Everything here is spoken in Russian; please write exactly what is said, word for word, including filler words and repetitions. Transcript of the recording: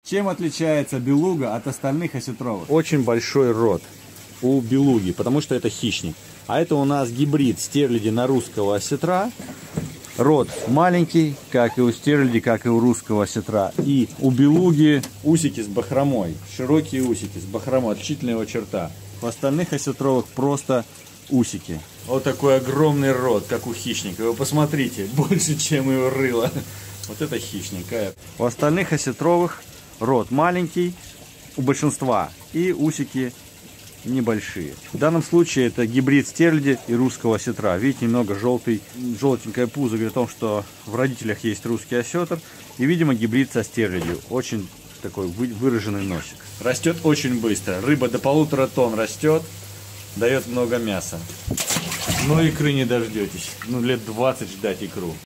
Чем отличается белуга от остальных осетровых? Очень большой рот у белуги, потому что это хищник. А это у нас гибрид стерляди на русского осетра. Рот маленький, как и у стерляди, как и у русского осетра. И у белуги усики с бахромой. Широкие усики с бахромой. Отличительная его черта. У остальных осетровых просто усики. Вот такой огромный рот, как у хищника. Вы посмотрите, больше, чем его рыло. Вот это хищник. У остальных осетровых рот маленький, у большинства, и усики небольшие. В данном случае это гибрид стерляди и русского осетра. Видите, немного желтый, желтенькое пузо говорит о том, что в родителях есть русский осетр. И, видимо, гибрид со стерлядью. Очень такой выраженный носик. Растет очень быстро. Рыба до полутора тонн растет, дает много мяса. Но икры не дождетесь. Ну, лет двадцать ждать икру.